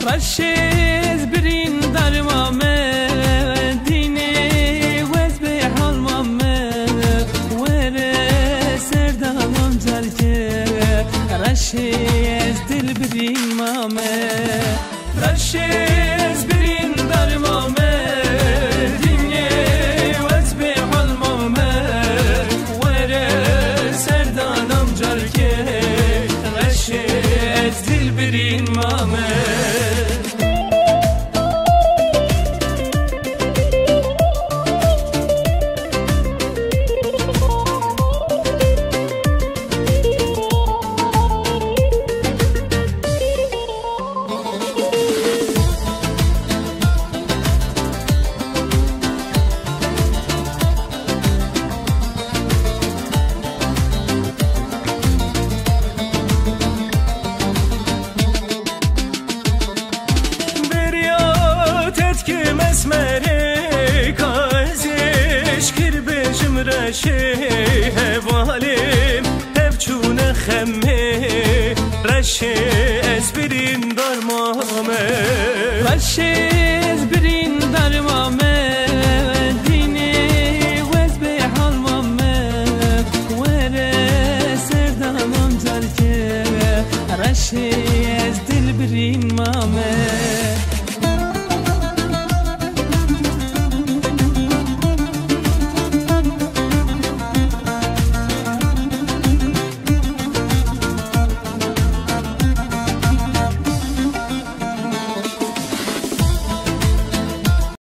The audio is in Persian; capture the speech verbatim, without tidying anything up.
رشیز برین در مامه دینی وز به حال مامه وره سردانم جرگه رشیز دل برین مامه رشیز برین در مامه دینی وز به حال مامه وره سردانم جرگه رشیز دل برین مامه رشی هوالیم هف چونه خمه رشی از برین در مامه رشی از برین در مامه دینی وز به حال مامه وره سردانم جرگه رشی از